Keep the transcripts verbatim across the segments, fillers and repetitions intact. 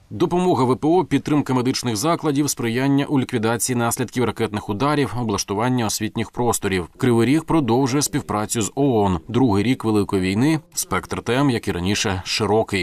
Допомога ВПО, підтримка медичних закладів, сприяння у ліквідації наслідків ракетних ударів, облаштування освітніх просторів. Кривий Ріг продовжує співпрацю з ООН. Другий рік Великої війни, спектр тем, як і раніше, широкий.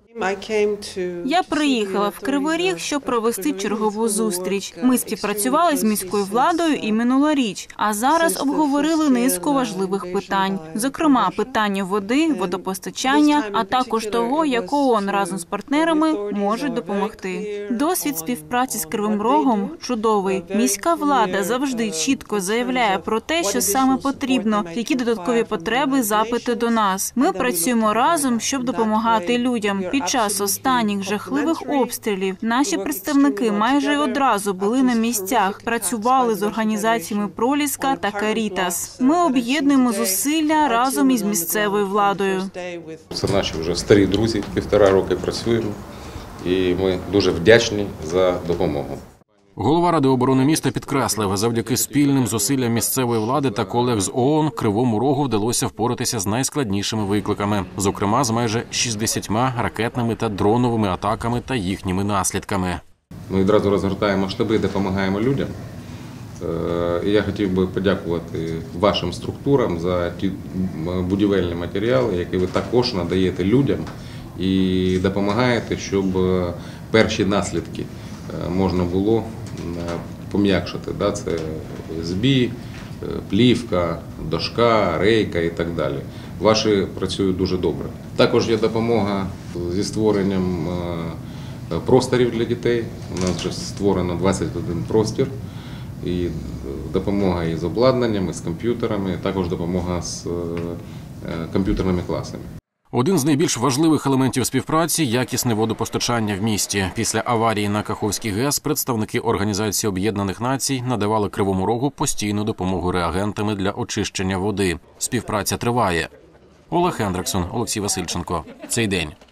Я приїхала в Кривий Ріг, щоб провести чергову зустріч. Ми співпрацювали з міською владою і минулоріч, а зараз обговорили низку важливих питань. Зокрема, питання води, водопостачання, а також того, як ООН разом з партнерами можуть допомогти. Досвід співпраці з Кривим Рогом чудовий. Міська влада завжди чітко заявляє про те, що саме потрібно, які додаткові потреби, запити до нас. Ми працюємо разом, щоб допомагати людям. Під час останніх жахливих обстрілів наші представники майже одразу були на місцях, працювали з організаціями «Проліска» та «Карітас». Ми об'єднуємо зусилля разом із місцевою владою. Це наші вже старі друзі, півтора роки працюємо, і ми дуже вдячні за допомогу. Голова Ради оборони міста підкреслив, завдяки спільним зусиллям місцевої влади та колег з ООН Кривому Рогу вдалося впоратися з найскладнішими викликами, зокрема з майже шістдесятьма ракетними та дроновими атаками та їхніми наслідками. Ми відразу розгортаємо штаби і допомагаємо людям. І я хотів би подякувати вашим структурам за ті будівельні матеріали, які ви також надаєте людям і допомагаєте, щоб перші наслідки можна було пом'якшити. Це СБІ, плівка, дошка, рейка і так далі. Ваші працюють дуже добре. Також є допомога зі створенням просторів для дітей. У нас вже створено двадцять один простір. І допомога із обладнанням, і з комп'ютерами, також допомога з комп'ютерними класами. Один з найбільш важливих елементів співпраці – якісне водопостачання в місті. Після аварії на Каховській ГЕС представники Організації Об'єднаних Націй надавали Кривому Рогу постійну допомогу реагентами для очищення води. Співпраця триває. Олег Хендриксон, Олексій Васильченко. Цей день.